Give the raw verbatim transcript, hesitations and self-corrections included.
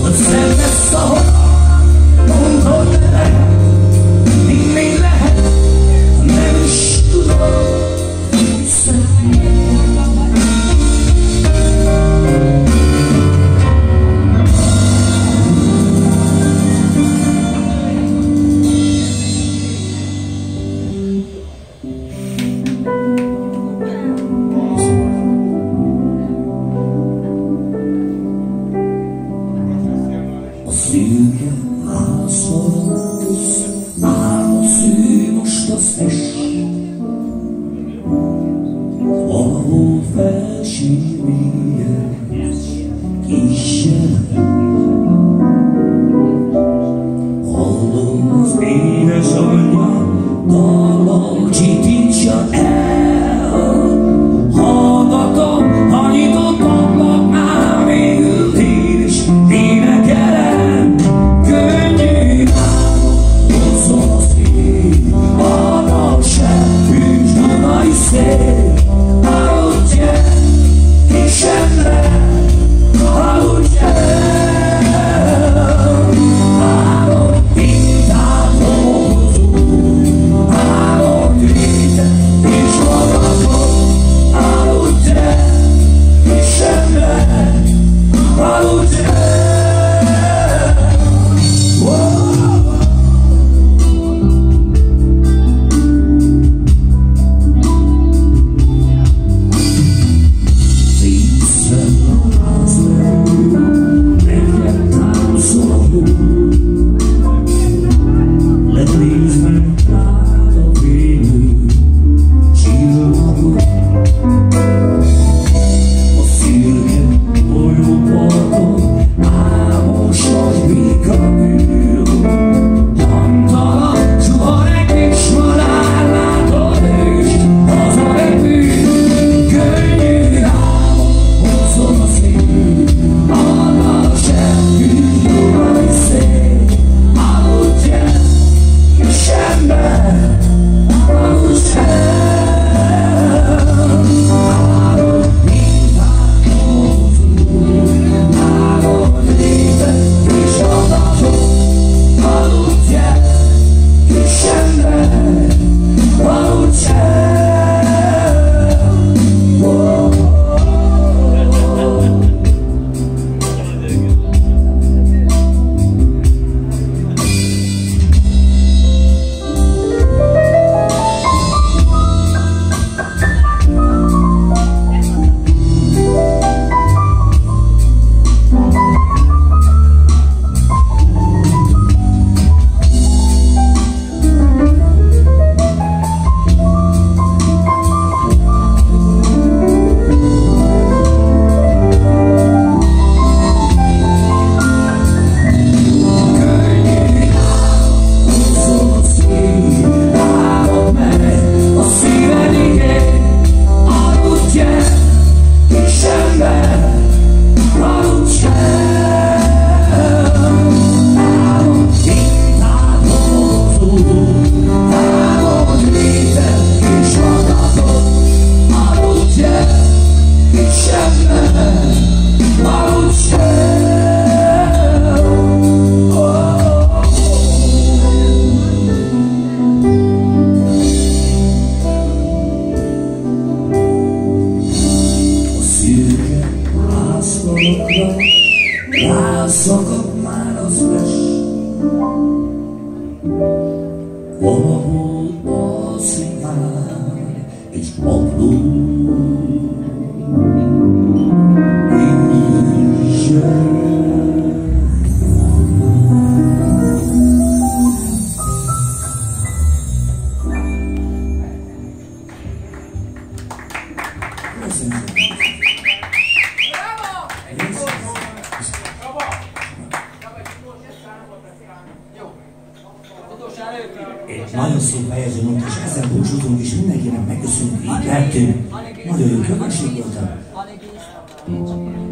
Szűke házharmatos, álmodszű most az est. Valahol felsíméljen kis jelen. Hallom az édesanyám dallal csitítsa el. Hallgatom a nyitott ablaknál végül én is énekelem. Könnyű álmom, hozzon az ég, arra sem hűs Dunai szél. Aludj el, kis ember, aludj el. Álom mintát hozunk, álom védett és maradok. Aludj el, kis ember, aludj el. Rászakad már az les, valahol alszik már egy abló. Egy nagyon szép helyező volt, és ezzel búcsúzunk, és mindenkinek megköszönjük, így lehetünk. Nagyon jó közönség voltam.